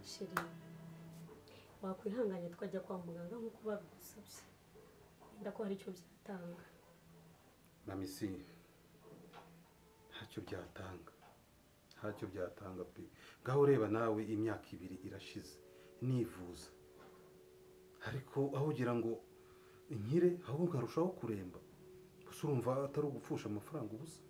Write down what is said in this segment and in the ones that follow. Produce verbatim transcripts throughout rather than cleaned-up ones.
sheri wakwihanganye twajya kwa muganga nkuko babigusabye ndako hari icyo byatanga mami si ntacyo byatanga ntacyo byatanga pe ngaho ureba nawe imyaka ibiri irashize nivuza ariko aho ugira ngo inkire ahubwo nkarushaho kuremba gusa urumva atari ugupfusha amafaranga ubusa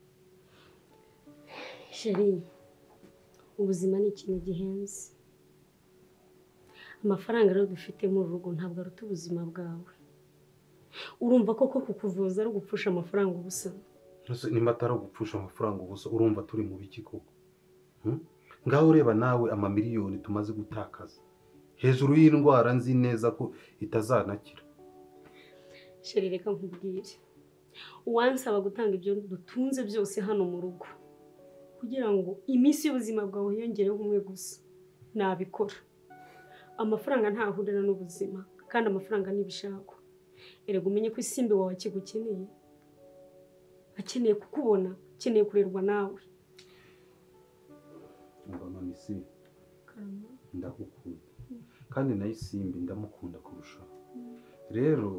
sheri ubuzima ni ikintu gihenze amafaranga rero dufite mu rugo ntabwo aruta ubuzima bwawe urumva koko kukuvuza ari ugupfusha amafaranga ubusa nimba atari ugupfusha amafaranga ubusa urumva turi mu biki koko ngaho ureba nawe amamiliyoni tumaze gutakaza hejuru y'indwara nzi neza ko itazanakira sheri reka nkubwire uwansaba gutanga ibyo dutunze byose hano mu rugo kugira ngo iminsi y'ubuzima bwawe yongereho umwe gusa nabikora amafaranga ntahurira n'ubuzima kandi amafaranga nibishakwa erega umenye ko isimbi wawe kigukeneye akeneye kukubona akeneye kurerwa nawe umva mami si ndagukunda kandi nayo isimbi ndamukunda kurushaho rero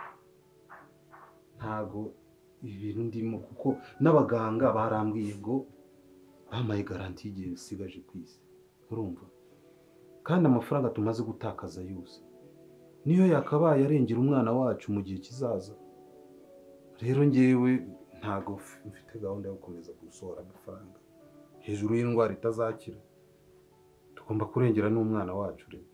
ntago ibintu ndimo kuko n'abaganga barambwiye ngo bampaye garanti y'igihe bisigaje ku isi urumva kandi amafaranga tumaze gutakaza yose niyo yakabaye arengera umwana wacu mu gihe kizaza rero ngewe ntago mfite gahunda yo gukomeza gusohora amafaranga hejuru y'indwara itazakira tugomba kurengera n'umwana wacu rero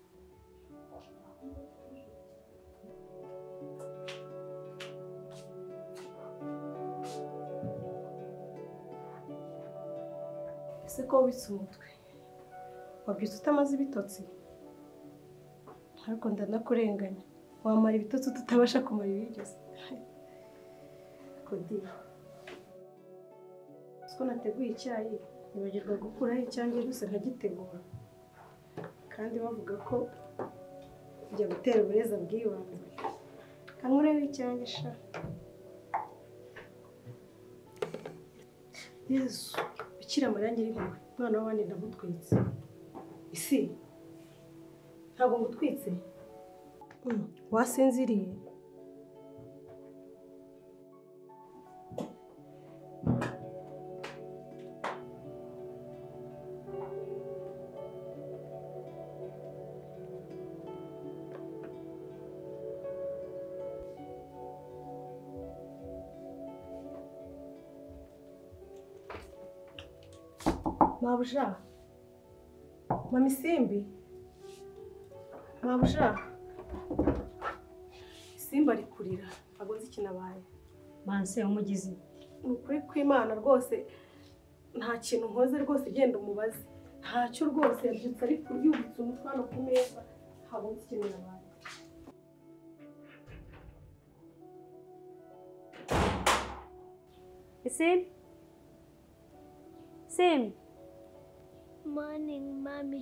ese ko witse umutwe wabyutse utamaze ibitotsi ariko ndanakurenganya wamara ibitotsi tutabasha kumara ibigeze kodi siko nateguye icyayi nibagirwa gukuraho icyanjye gusa nkagitegura kandi bavuga ko kujya gutera ubureza bw'ibanze kankureho icyanjye sha yesu bikira amarangi y'impuhwe umwana w'abandi ndamutwitse isi ntabwo ngutwitse wasinziriye Mabuja, mami Simbi, Mabuja, Simba ari kurira, ntabwo nzi ikintu abaye. Manse umugizi. Ni ukuri kw'Imana rwose nta kintu nkoze rwose genda umubaze. Ntacyo rwose yabyutse ari yubitse umutwe hano ku meza, ntabwo nzi ikintu yabaye. Sim? Sim? Morning, mommy.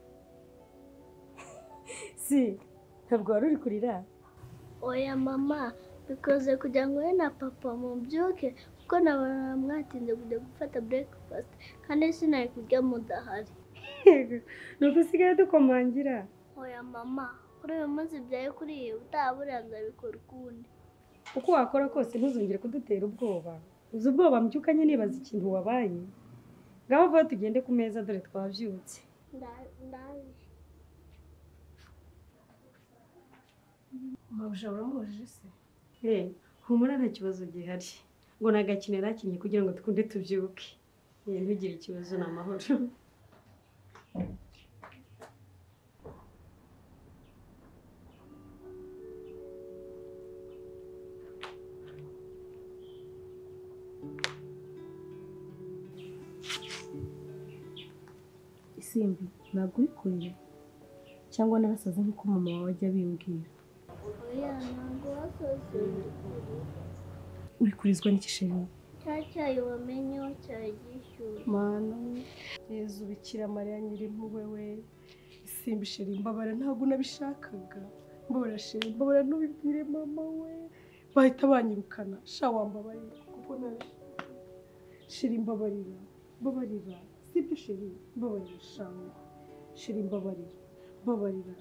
Si, ntabwo wari uri kurira? Oya mama, because kugira ngo we na papa mubyuke kuko nabara mwatinze kujya gufata breakfast kandi sinari kurya mudahari. Nuko usigaye dukomangira? Oya mama, kuri uyu munsi byaye kuri iyi utaburanza bikora ukundi. Uko wakora kose ntuzongere kudutera ubwoba. Uzi ubwoba mbyukanye nibaza ikintu wabaye. Ngaho vuba tugende ku meza dore twabyutse. Ndaje. Mabuja uramubajije se? Eh, humura nta kibazo gihari. Ngo nagakine nakinye kugira ngo tukunde tubyuke. Eh, ntugire ikibazo n'amahoro. Simbi, ntabwo uri kurira cyangwa narasaze nk'uko mama wawe ajya abimbwira. Oya ntabwo wasoze. Uri kurizwa n'iki sheri? Cya cyayi wamenye cyayi gishyushye. Mana, Yezu Bikira Mariya Nyirimpuhwe we, Simbi sheri mbabara ntabwo nabishakaga. Mbabara sheri, mbabara ntubibwire mama we. Bahita banyirukana, sha wambabarira kuko nabishaka. Sheri mbabarira, mbabarira. Sibyo sheri, mbabarira shawe. sheri mbabarira mbabarira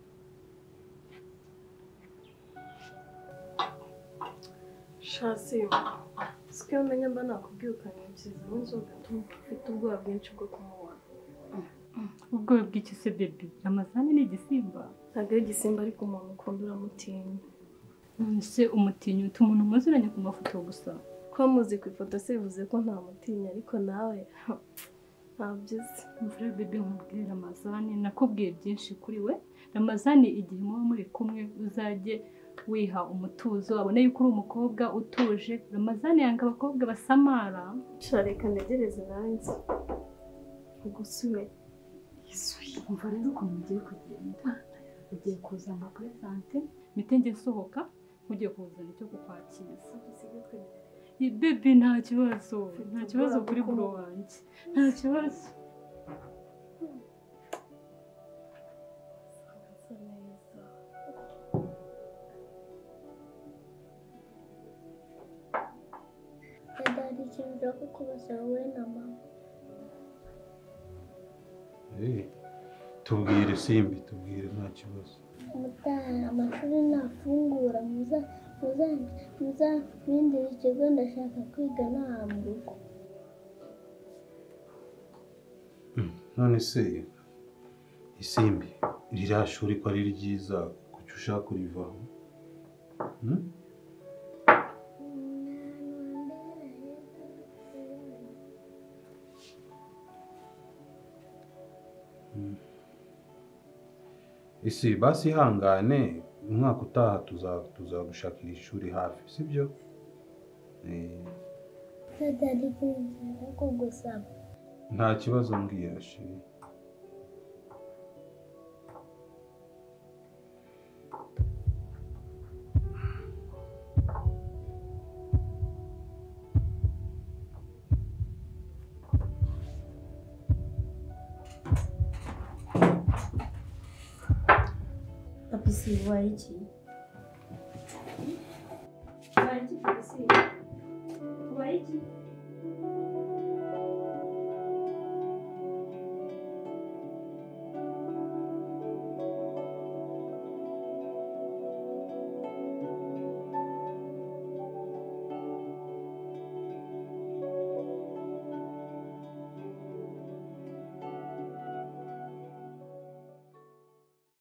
shasi siko iyo umenya mba nakubwiye ukanyikizaho inzoga mfite ubwoba bwinshi bwo kumubona. ubwoba bw'iki se bebe? Ramazani ni igisimba? Ntabwo ari igisimba ariko umuntu ukunda uramutinya. none se umutinya uta umuntu muziranye ku mafoto gusa? Kuba muzi ku ifoto se bivuze ko ntamutinya ariko nawe ntabyizi. mvura bebe nkubwire Ramazani nakubwiye byinshi kuri we. Ramazani igihe muba muri kumwe uzajye wiha umutuzo abone yuko uri umukobwa utuje. Ramazani yanga abakobwa basamara. Shareka ntegereze nanjye ugusuye umva rero ukuntu ugiye kugenda ugiye kuzana presente mitenge nsohoka ugiye kuzana icyo kukwakiriza. Bebe nta kibazo nta kibazo kuri bro wanjye nta kibazo. Dada ikintu ushaka kubaza wowe na mama. Eh, tubwire Simbi, tubwire nta kibazo. Mutaha amashuri nafungura muza muza muza bindira ikigo ndashaka kwiga nta mu rugo. None se Isimbi ririya shuri ko ari ryiza kuki ushaka kurivaho? Hmm? Isi basi hangane umwaka utaha tuzagushakira ishuri hafi sibyo? Eh, Dada ikintu kugusaba. nta kibazo mbwira shiri. Papisi ubaye iki? Ubaye iki Papisi? Ubaye iki?